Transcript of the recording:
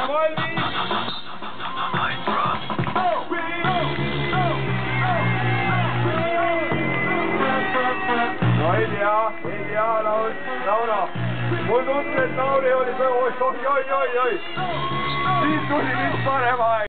valmis. No ei tea, Laura. Mul tundus, et Lauri oli oi-oi-oi. Siis tuli vist parem aeg.